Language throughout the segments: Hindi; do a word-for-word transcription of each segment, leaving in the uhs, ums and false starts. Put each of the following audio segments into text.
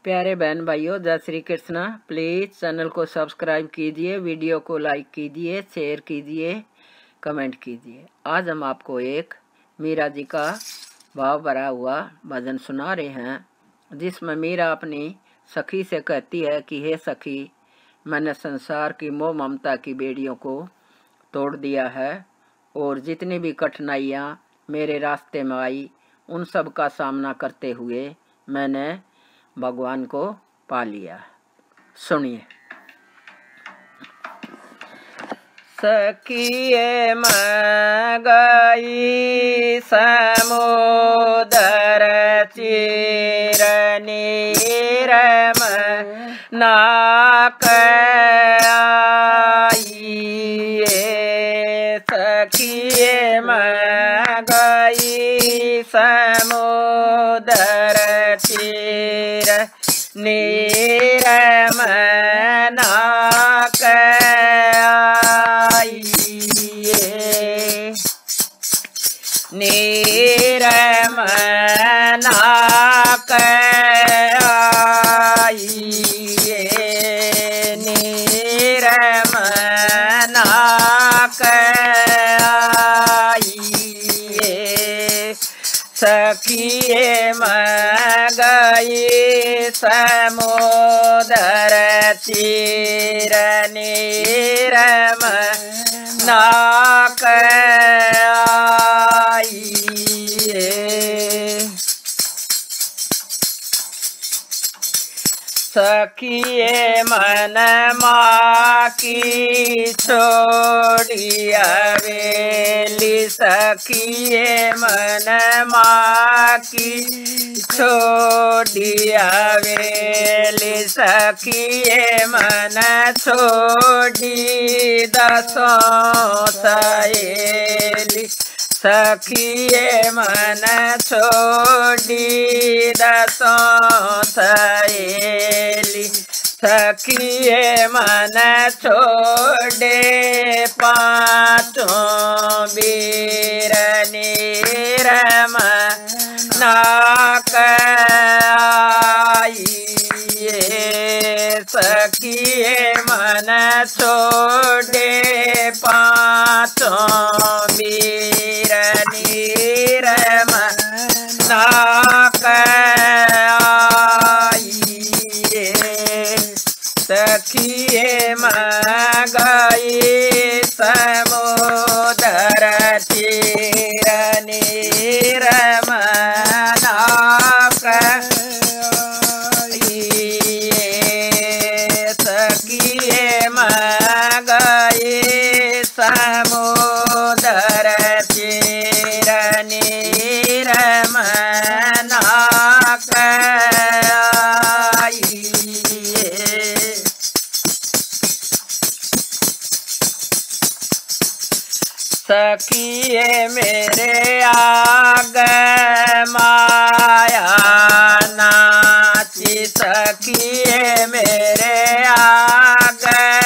प्यारे बहन भाइयों, जय श्री कृष्णा। प्लीज़ चैनल को सब्सक्राइब कीजिए, वीडियो को लाइक कीजिए, शेयर कीजिए, कमेंट कीजिए। आज हम आपको एक मीरा जी का भाव भरा हुआ भजन सुना रहे हैं, जिसमें मीरा अपनी सखी से कहती है कि हे सखी, मैंने संसार की मोह ममता की बेड़ियों को तोड़ दिया है और जितनी भी कठिनाइयाँ मेरे रास्ते में आई, उन सब का सामना करते हुए मैंने भगवान को पा लिया। सुनिए। सखिए मैं गई समुदर चिर नीर में नाक आई, सखिए मैं गई समुदर चिर नीर में नाक आई, नीर में नाक आई, नीर में नाक आई, सखिए मैं गई समुदर चिर नीर में नाक आई, सखिए मन माँ की छोड़ी हवेली, सखिए मन माँ की छोड़ी हवेली, सखिए मन छोड़ी दसों सहेली, सखिए मन छोड़ी दसों सहेली, सखिए मन छोड़े पाँचों वीर नीर में नाक आई, सखिए मन छोड़े पाँचों वीर नीर में नाक आई, सखिए मैं गई समुदर चिर नीर में नाक आई, सखिए मैं गई समुदर चिर नीर में नाक आई, सखिए मेरे आग माया नाची, सखिए मेरे आग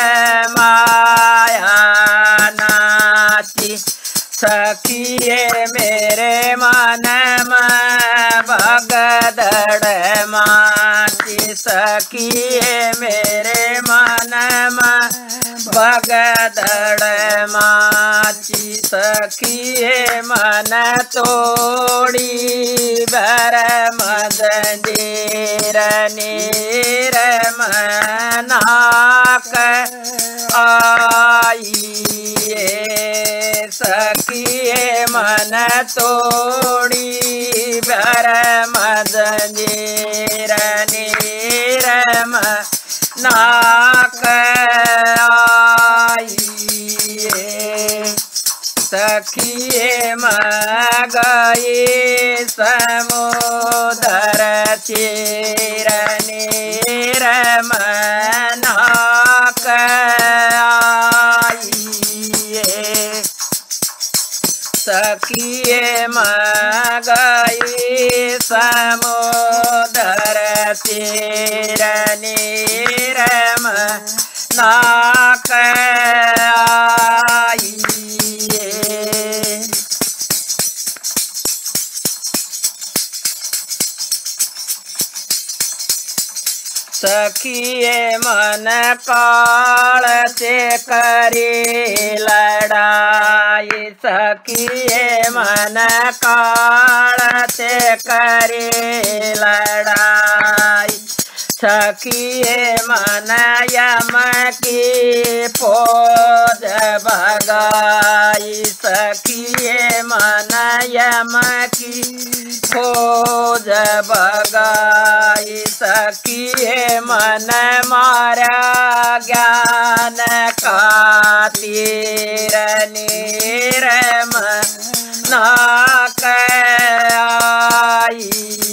माया नाची, सखिए मेरे मन में भगदड़ माची, सखिए मेरे मन में भगदड़ माची, सखिए मन तोड़ी भर मदंदीर नीर में नाक आई, सखिए मन तोड़ी भर मदंदीर नीर में नाक आई, सखिए मैं गई समुदर चिर नीर में नाक आई, सखिए मैं गई समुदर चिर नीर में नाक आई, सखिए मन काल से करी लड़ाई, सखिए मन काल से करी लड़ाई। सखिए मन यम की फौज भगाई, सखिए मन यम की फौज भगाई। सखिए मन मारा ज्ञान का तीर निर्मल आई।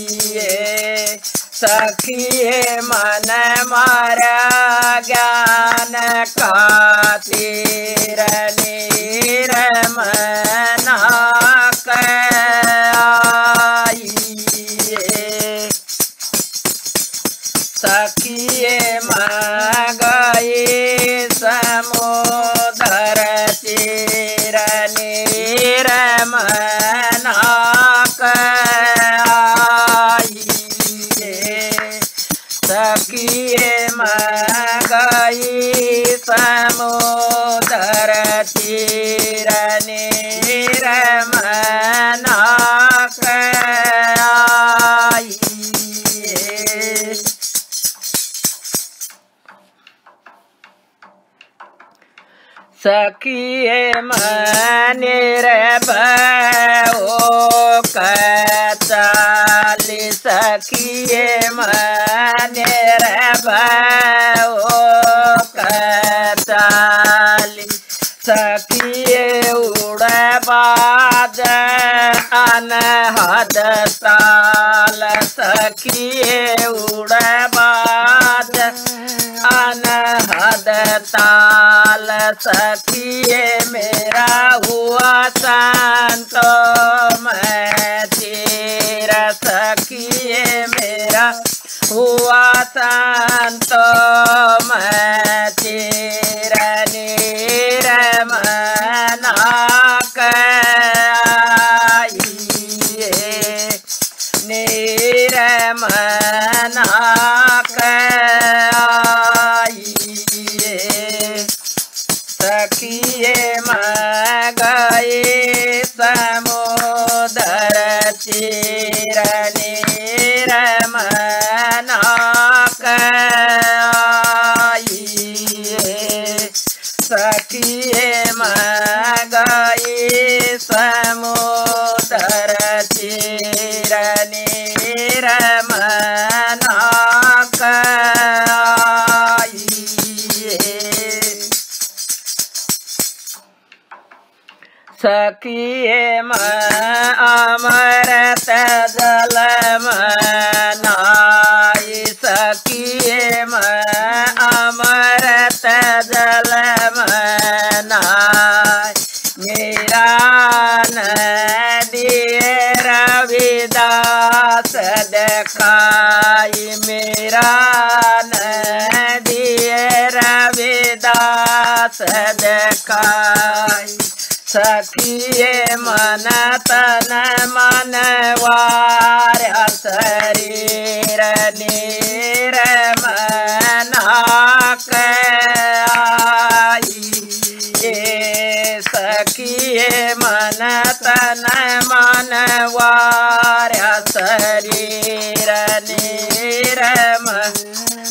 सखिए मन मारा ज्ञान का तीर निर्मल आई। सखिए मैं गई समुद्र तीर निर्मल आई। सखिए मैं गई समुद्र तीर निर्मल आई। सखिए मनिर भो कचाली, सखिए मनिर भो कचाली। सखिए उड़ बाज अनहद ताल, सखिए उड़ बाज अनहद ताल। सखिए मेरा हुआ संत मैं तेरा, सखिए मेरा हुआ संत मैं तेरा निर्मल आई। निर्मल आई। सखिए मैं गई समुद्र तीर निर्मल आई। सखिए मैं गई समुद्र तीर निर्मल आई। सखिए मैं अमृत जल मनाई, सखिए मैं अमृत जल मनाई। मेरा नदी रविदास दिखाई, मेरा नदी रविदास दिखाई। सखिए मन तन मन वार्या शरीर निर्मल आई। सखिए मन तन मन वार्या शरीर निर्मल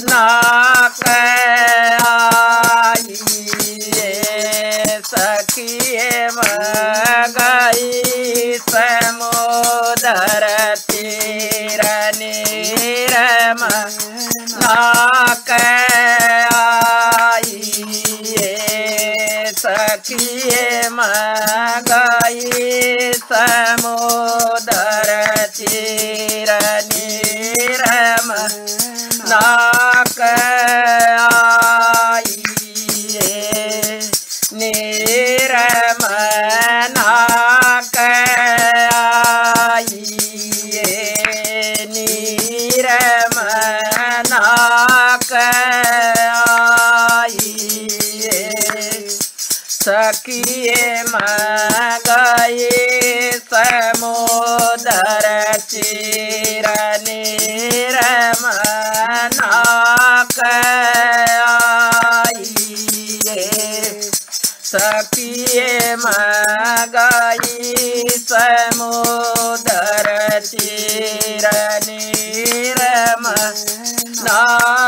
आई। सखिए मैं गई समुद्र तीर निर्मल आई। सखिए मैं गई समुद्र तीर निर्मल आई। निर्मल आई। निर्मल आई। सखिए मैं गई समुद्र तीर निर्मल कृष्णा।